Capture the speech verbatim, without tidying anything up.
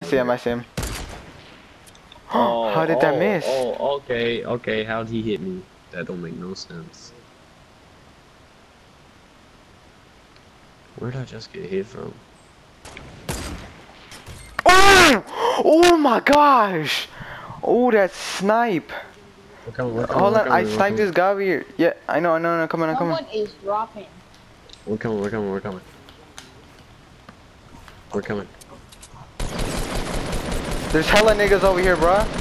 see him, I see him. Oh, How did oh, that miss? Oh, okay, okay. How'd he hit me? That don't make no sense. Where'd I just get hit from? Oh! Oh my gosh! Oh, that snipe! We're coming, we're coming, Hold we're on, coming, I we're sniped coming. this guy over here. Yeah, I know, I know, I know, come on, come on. Someone is dropping. We're coming, we're coming, we're coming. We're coming. There's hella niggas over here, bruh.